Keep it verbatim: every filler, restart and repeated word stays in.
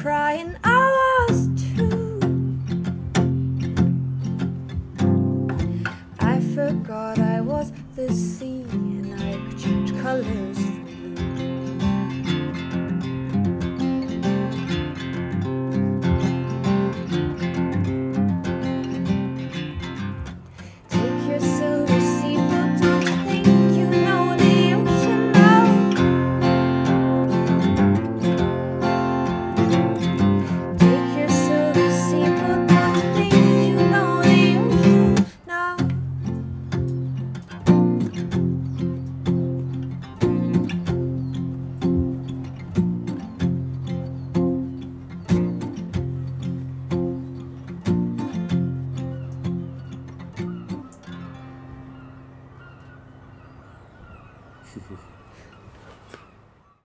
crying hours too. I forgot I was the sea and I could change colors for blue. Take your silver seaboat, don't you think you know the ocean now? Take your silver seaboat, don't you think you know the ocean now? Hehehe